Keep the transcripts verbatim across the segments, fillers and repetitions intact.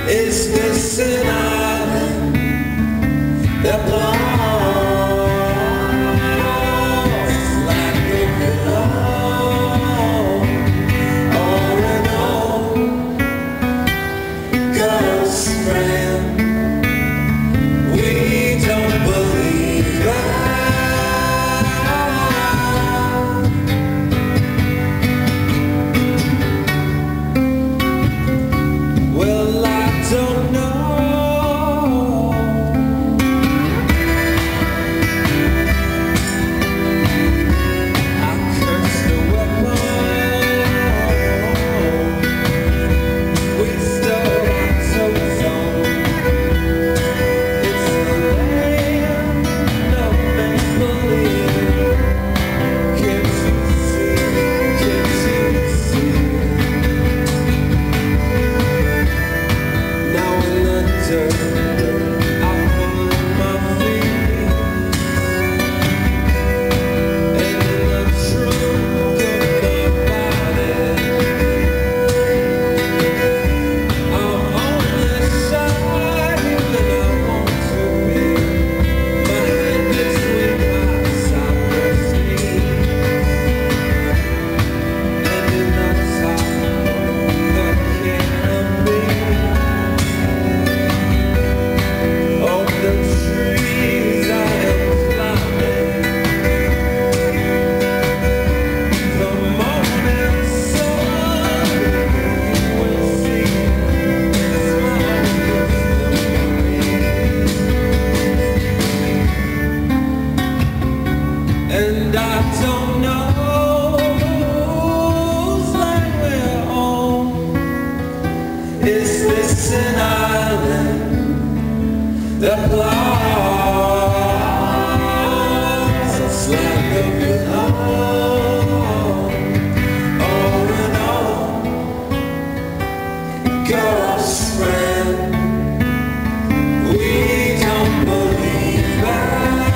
Is this an island that belongs like a pillow, or an old ghost friend? We don't believe that. Well, I don't know. And I don't know whose land we're on. Is this an island that belongs like a pillow, or an old ghost friend? We don't believe that.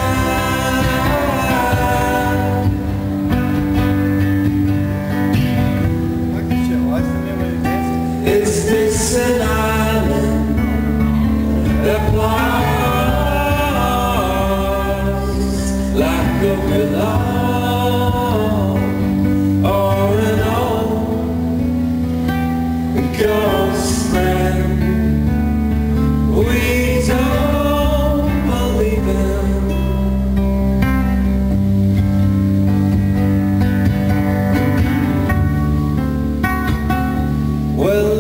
Is this an island that belongs like a pillow, or an old ghost friend? We don't believe in. Well,